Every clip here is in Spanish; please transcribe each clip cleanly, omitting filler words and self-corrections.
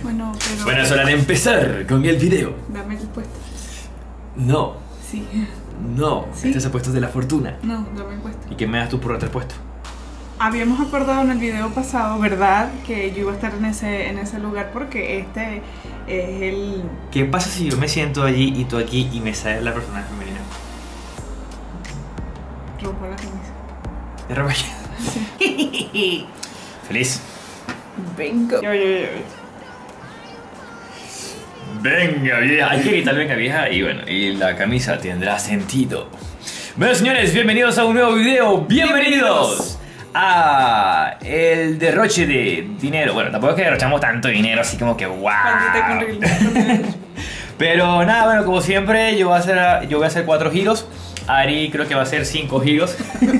Bueno, pero... Bueno, es hora de empezar con el video. Dame el puesto. No, Sí. no, ¿Sí? este es el puesto de la fortuna. No, dame el puesto. ¿Y qué me das tú por otro puesto? Habíamos acordado en el video pasado, ¿verdad? Que yo iba a estar en ese lugar porque este es el... ¿Qué pasa si yo me siento allí y tú aquí y me sale la persona femenina? Rompo la camisa. ¿De repente? Sí. Feliz. Venga. Yo. Venga vieja, hay que gritar venga vieja y bueno, y la camisa tendrá sentido. Bueno señores, bienvenidos a un nuevo video, bienvenidos a el derroche de dinero. Bueno, tampoco es que derrochamos tanto dinero así como que wow. Pero nada, bueno, como siempre yo voy a hacer 4 giros. Ari creo que va a hacer 5 giros.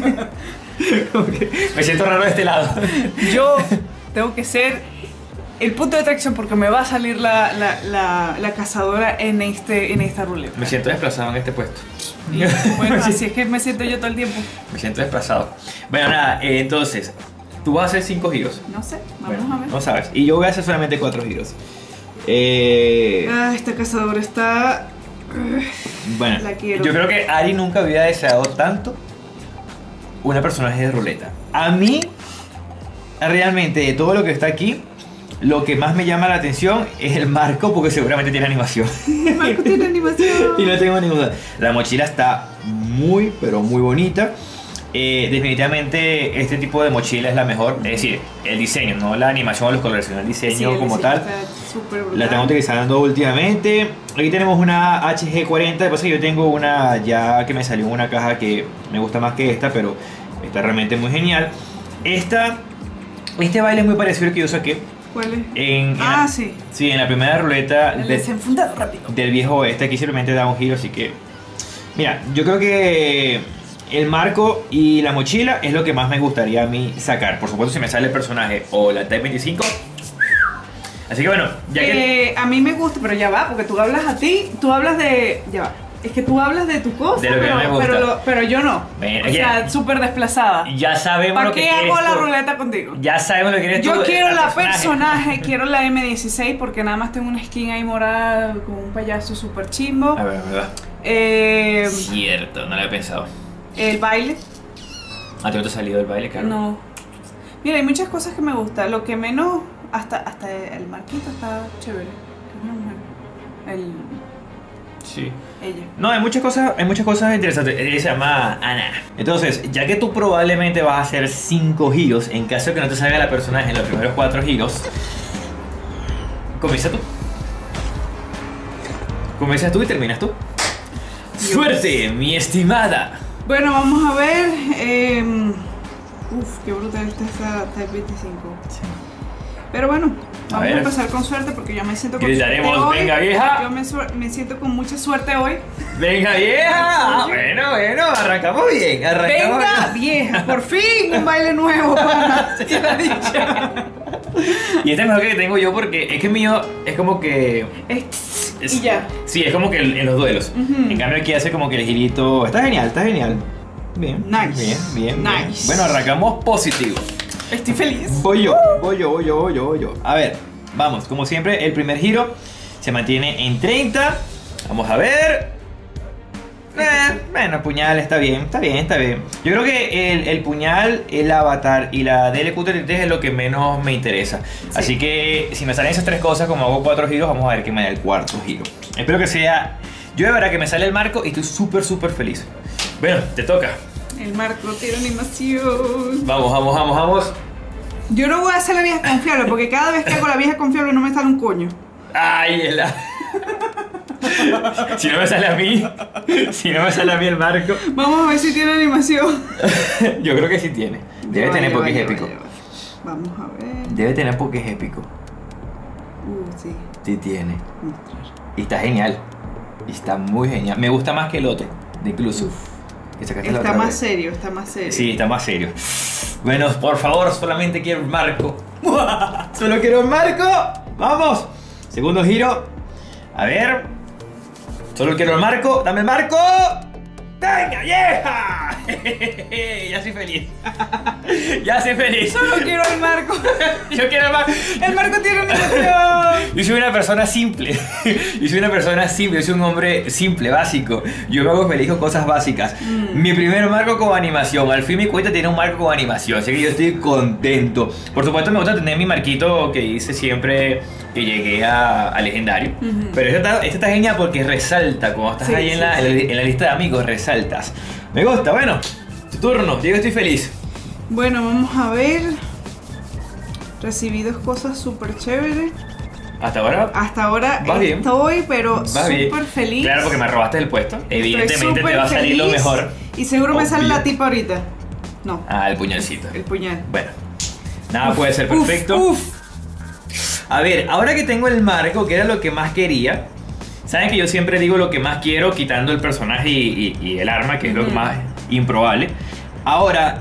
Me siento raro de este lado. Yo tengo que ser el punto de atracción porque me va a salir la cazadora en esta ruleta. Me siento desplazado en este puesto. Bueno, así es que me siento yo todo el tiempo. Me siento desplazado. Bueno, nada, entonces, tú vas a hacer 5 giros. No sé, vamos Bueno, a ver. no sabes. Y yo voy a hacer solamente 4 giros. Esta cazadora está... Bueno, La quiero. yo creo que Ari nunca había deseado tanto una personaje de ruleta. A mí, realmente, de todo lo que está aquí, lo que más me llama la atención es el marco, porque seguramente tiene animación. El marco tiene animación. Y no tengo ninguna. La mochila está muy, pero muy bonita. Definitivamente este tipo de mochila es la mejor. Es decir, el diseño, no la animación o los colores, sino el diseño Sí, como sí, tal. está súper brutal. La tengo utilizando últimamente. Aquí tenemos una HG40. De paso yo tengo una ya que me salió en una caja que me gusta más que esta, pero está realmente muy genial. Este baile es muy parecido al que yo saqué. ¿Cuál es? Sí. Sí, en la primera ruleta El desenfundado rápido. del viejo oeste. Aquí simplemente da un giro, así que... Mira, yo creo que el marco y la mochila es lo que más me gustaría a mí sacar. Por supuesto, si me sale el personaje o la Type 25. Así que bueno, ya que... A mí me gusta, pero ya va, porque tú hablas tú hablas de... Ya va. Es que tú hablas de tu cosa, De lo que pero, me gusta. pero yo no. Ven, o sea, súper desplazada. Ya sabemos ¿Para lo que qué quieres hago la tú. ruleta contigo? Ya sabemos lo que quieres tú. Yo quiero la personaje. personaje, quiero la M16 porque nada más tengo una skin ahí morada con un payaso súper chimbo. A ver, ¿verdad? Cierto, no lo había pensado. El baile. ¿A ti no te ha salido el baile, Carlos? No. Mira, hay muchas cosas que me gustan. Lo que menos, hasta el marquito está chévere. Es una mujer. Sí. Ella. No, hay muchas cosas interesantes. Ella se llama Ana. Entonces, ya que tú probablemente vas a hacer 5 giros, en caso de que no te salga la personaje en los primeros 4 giros, comienza tú. Comienzas tú y terminas tú. Dios. ¡Suerte, mi estimada! Bueno, vamos a ver. Qué brutal está esa Type 25. Sí. Pero bueno, A vamos a ver. empezar con suerte porque yo me siento con Gritaremos, suerte hoy. "Venga, vieja". Yo me siento con mucha suerte hoy. ¡Venga, vieja! Bueno, arrancamos bien. Venga, vieja, por fin un baile nuevo para la dicha. Y este es mejor que tengo yo porque es que el mío es como que... Y ya. Sí, es como que en los duelos. Ujú. En cambio aquí hace como que el girito... Está genial, está genial. Bien. Nice. Bien. Nice. Bueno, arrancamos positivo. Estoy feliz. Voy yo. A ver, vamos. Como siempre, el primer giro se mantiene en 30. Vamos a ver. Bueno, puñal está bien. Yo creo que el puñal, el avatar y la DLQ33 es lo que menos me interesa. Sí. Así que si me salen esas 3 cosas, como hago 4 giros, vamos a ver qué me da el 4.º giro. Espero que sea... Yo de verdad que me sale el marco y estoy súper feliz. Bueno, te toca. El marco tiene animación. Vamos. Yo no voy a hacer la vieja confiable porque cada vez que hago la vieja confiable no me sale un coño. Ay, Si no me sale a mí el marco. Vamos a ver si tiene animación. Yo creo que sí tiene. Debe tener porque es épico. Vamos a ver. Debe tener porque es épico. Sí. Sí tiene. Mostrar. Y está genial. Y está muy genial. Me gusta más que el otro, de incluso. Que sacaste la Está otra más vez. serio, está más serio. Sí, está más serio. Bueno, por favor, solamente quiero el marco. Solo quiero el marco. Vamos. Segundo giro. A ver. Solo quiero el marco. Dame el marco. ¡Venga, vieja! Ya soy feliz. Ya soy feliz. Solo quiero el marco. Yo quiero el marco. El marco tiene animación. Yo soy una persona simple. Yo soy una persona simple. Yo soy un hombre simple, básico. Yo me hago feliz con cosas básicas. Mi primer marco con animación. Al fin mi cuenta tiene un marco con animación. Así que yo estoy contento. Por supuesto me gusta tener mi marquito que hice siempre que llegué a legendario. Pero este está genial porque resalta. Cuando estás ahí en la lista de amigos, resaltas. Me gusta. Bueno, tu turno. Diego, estoy feliz. Bueno, vamos a ver. Recibí dos cosas súper chéveres. Hasta ahora estoy, pero súper feliz. Claro, porque me robaste el puesto. Evidentemente te va a salir lo mejor. Y seguro me sale la tipa ahorita. No. Ah, el puñalcito. El puñal. Bueno, nada puede ser perfecto. A ver, ahora que tengo el marco, que era lo que más quería. Saben que yo siempre digo lo que más quiero, quitando el personaje y el arma, que es lo más improbable. Ahora,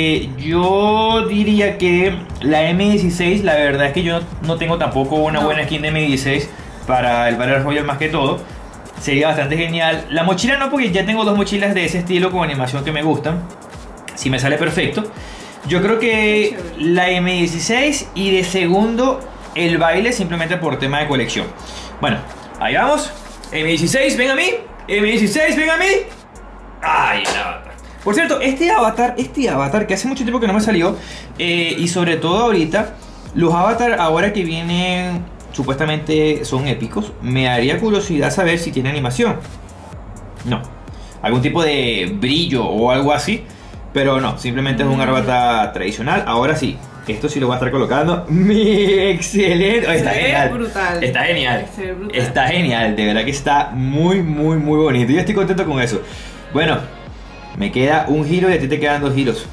yo diría que la M16, la verdad es que yo no tengo tampoco una buena skin de M16 para el Battle Royale más que todo. Sería bastante genial. La mochila no, porque ya tengo dos mochilas de ese estilo con animación que me gustan. Si me sale perfecto. Yo creo que la M16 y de segundo el baile, simplemente por tema de colección. Bueno, ahí vamos. M16, ven a mí. M16, ven a mí. Ay, el avatar. Por cierto, este avatar que hace mucho tiempo que no me salió, y sobre todo ahorita, los avatars ahora que vienen supuestamente son épicos, me haría curiosidad saber si tiene animación. No, algún tipo de brillo o algo así, pero no, simplemente es un avatar tradicional. Ahora sí, esto sí lo voy a estar colocando. Excelente. Está genial. Brutal. Está genial. Está genial, de verdad que está muy bonito. Yo estoy contento con eso. Bueno, me queda un giro y a ti te quedan 2 giros.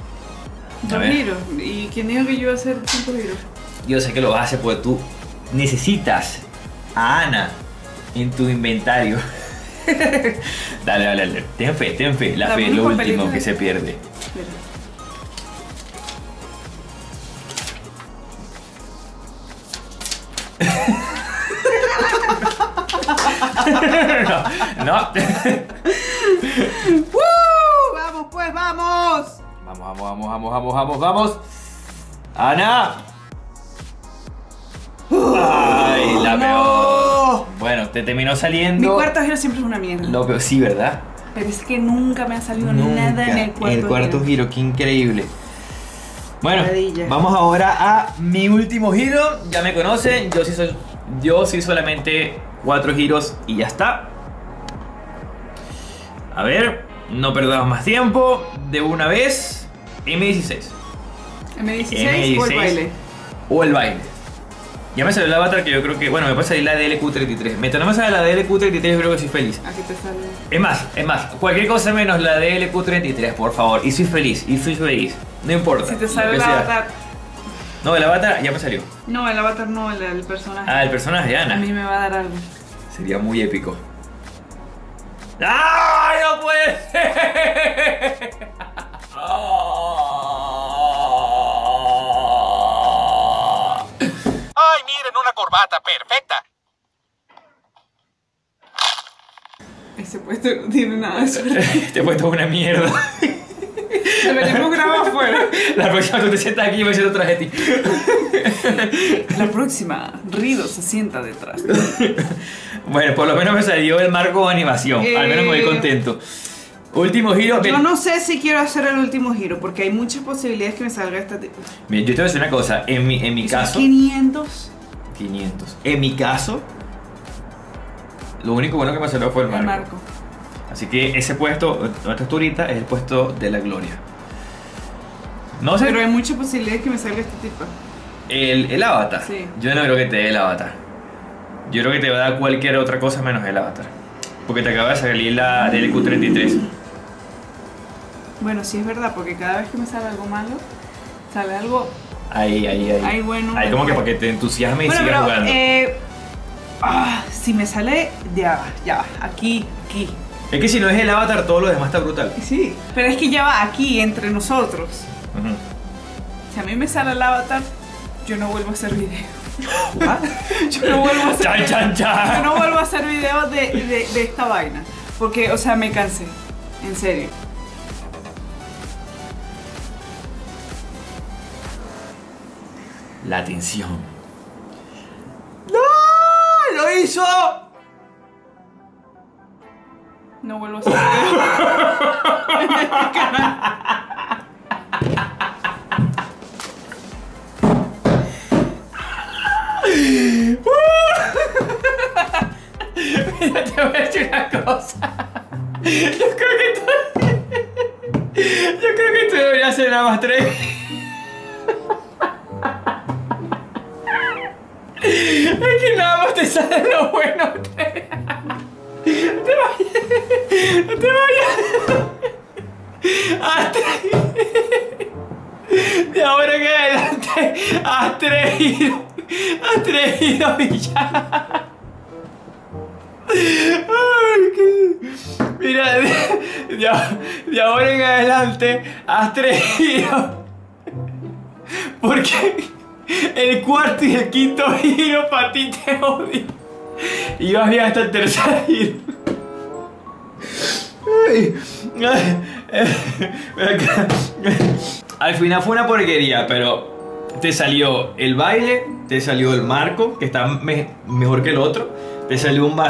¿2 giros? ¿Y quién dijo que yo iba a hacer 5 giros? Yo sé que lo vas a hacer porque tú necesitas a Ana en tu inventario. Dale. Ten fe. La fe es lo último que se pierde. No. Vamos, pues, vamos. Vamos. Ana. Ay, la peor. Bueno, te terminó saliendo. Mi cuarto giro siempre es una mierda. Lo peor, sí, ¿verdad? Pero es que nunca me ha salido nada en el cuarto giro. Qué increíble. Bueno, vamos ahora a mi último giro. Ya me conocen, yo sí solamente 4 giros y ya está. A ver, no perdamos más tiempo. De una vez, M16. M16 o el baile. O el baile. Ya me salió el avatar, que yo creo que... Bueno, me puede salir la DLQ33. Mientras no me sale la DLQ33, yo creo que soy feliz. Aquí te sale. Es más, cualquier cosa menos la DLQ33, por favor. Y soy feliz. No importa. Si te sale el avatar. No, el avatar ya me salió. No, el avatar no, el personaje. Ah, el personaje de Ana. A mí me va a dar algo. Sería muy épico. ¡Ay, no puede ser! ¡Ay, miren, una corbata perfecta! Ese puesto no tiene nada de suerte. Este puesto es una mierda. Deberíamos grabar afuera. La próxima tú te sientas aquí y yo me siento atrás de ti. La próxima, Rido se sienta detrás. Bueno, por lo menos me salió el marco de animación. Al menos me voy contento. Último giro. Yo no sé si quiero hacer el último giro porque hay muchas posibilidades que me salga esta tipo. Yo te voy a decir una cosa. En mi caso... 500. En mi caso, lo único bueno que me salió fue el marco. Así que ese puesto, donde estás tú ahorita, es el puesto de la gloria. No sé. Pero hay muchas posibilidades que me salga este tipo. El avatar. Sí. Yo no creo que te dé el avatar. Yo creo que te va a dar cualquier otra cosa menos el avatar. Porque te acaba de salir la DLQ33. Bueno, sí es verdad, porque cada vez que me sale algo malo, sale algo... Ahí. Bueno. Ahí como que para que te entusiasme y sigas pero, jugando. Si me sale... Ya, aquí. Es que si no es el avatar, todo lo demás está brutal. Sí, pero es que ya va aquí, entre nosotros. Uh-huh. Si a mí me sale el avatar, yo no vuelvo a hacer video. Yo no vuelvo a hacer Yo no vuelvo a hacer videos de esta vaina. Porque, o sea, me cansé. En serio. La tensión. ¡No! hizo? No vuelvo a hacer video en este canal. Mira, te voy a decir una cosa. Yo creo que tú deberías hacer nada más 3. Es que nada más te sale lo bueno. No te vayas. No te vayas. De ahora en adelante, haz 3 giros. Haz 3 giros y ya. Ay, mira, de ahora en adelante, haz 3 giros. Porque el cuarto y el quinto giro para ti te odio. Y vas bien hasta el tercer giro. Ay, al final fue una porquería, pero te salió el baile, te salió el marco, que está mejor que el otro. Te salió un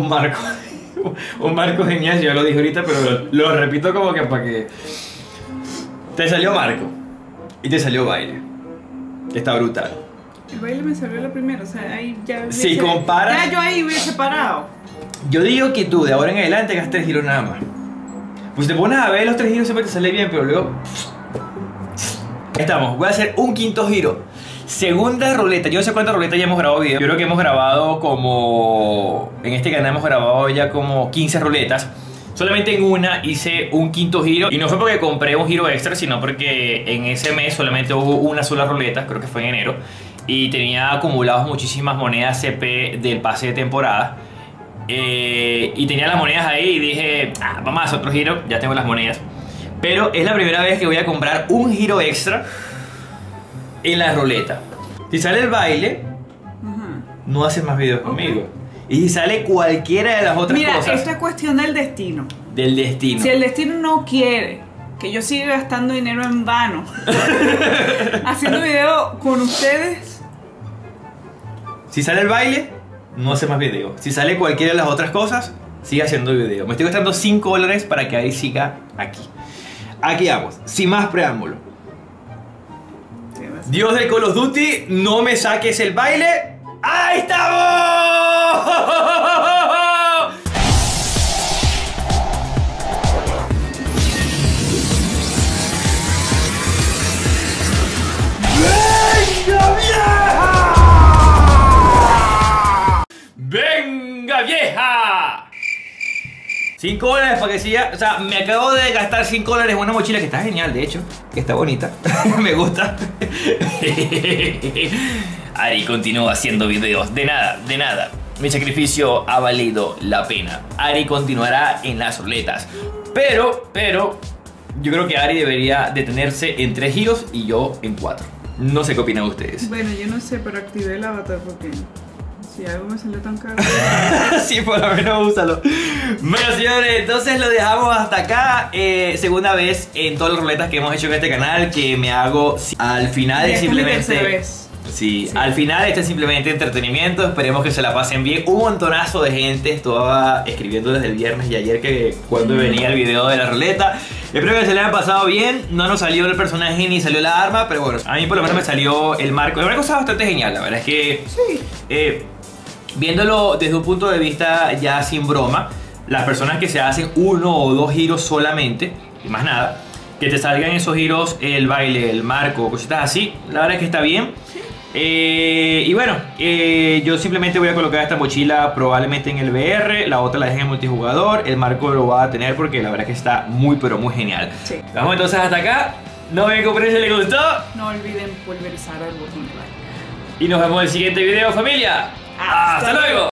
marco genial, yo lo dije ahorita, pero lo repito como que para que... Te salió marco y te salió baile. Está brutal. El baile me salió la primera, o sea, ahí ya... Si comparas... Ya yo ahí hubiese parado. Yo digo que tú de ahora en adelante hagas 3 giros nada más. Pues te pones a ver los 3 giros, siempre te sale bien, pero luego... Ahí estamos, voy a hacer un quinto giro. Segunda ruleta, yo no sé cuántas ruletas ya hemos grabado video. Yo creo que hemos grabado como... En este canal hemos grabado ya como 15 ruletas. Solamente en una hice un quinto giro. Y no fue porque compré un giro extra, sino porque en ese mes solamente hubo una sola ruleta. Creo que fue en enero. Y tenía acumulados muchísimas monedas CP del pase de temporada. Y tenía las monedas ahí y dije, vamos a hacer otro giro, ya tengo las monedas. Pero es la primera vez que voy a comprar un giro extra en la ruleta. Si sale el baile, no haces más videos conmigo. Y si sale cualquiera de las otras cosas... Mira, esto es cuestión del destino. Del destino. Si el destino no quiere que yo siga gastando dinero en vano haciendo video con ustedes... Si sale el baile, no hace más video. Si sale cualquiera de las otras cosas, sigue haciendo video. Me estoy gastando $5 para que ahí siga aquí. Aquí vamos, sin más preámbulo. Dios de Call of Duty, no me saques el baile. ¡Ahí estamos! ¡Venga, vieja! ¡Venga, vieja! $5 para que siga. O sea, me acabo de gastar $5 en una mochila que está genial, de hecho. Que está bonita. Me gusta. Ari continúa haciendo videos. De nada, de nada. Mi sacrificio ha valido la pena. Ari continuará en las ruletas. Pero, yo creo que Ari debería detenerse en 3 giros y yo en 4. No sé qué opinan ustedes. Bueno, yo no sé, pero activé el avatar porque... Si algo me salió tan caro. Sí, por lo menos úsalo. Bueno, señores, entonces lo dejamos hasta acá. Segunda vez en todas las ruletas que hemos hecho en este canal que me hago al final de simplemente... Sí, al final este es simplemente entretenimiento. Esperemos que se la pasen bien. Un montonazo de gente estaba escribiendo desde el viernes y ayer que cuando venía el video de la ruleta. Espero que se le haya pasado bien. No nos salió el personaje ni salió la arma, pero bueno, a mí por lo menos me salió el marco. El marco está bastante genial, la verdad es que... Sí. Viéndolo desde un punto de vista ya sin broma, las personas que se hacen 1 o 2 giros solamente, y más nada, que te salgan esos giros, el baile, el marco, cositas así, la verdad es que está bien. Y bueno, yo simplemente voy a colocar esta mochila probablemente en el VR, la otra la dejé en multijugador, el marco lo voy a tener porque la verdad es que está muy pero muy genial. Sí. Vamos entonces hasta acá, no me compren si les gustó. No olviden pulverizar el botón de like. Y nos vemos en el siguiente video, familia. ¡Hasta luego!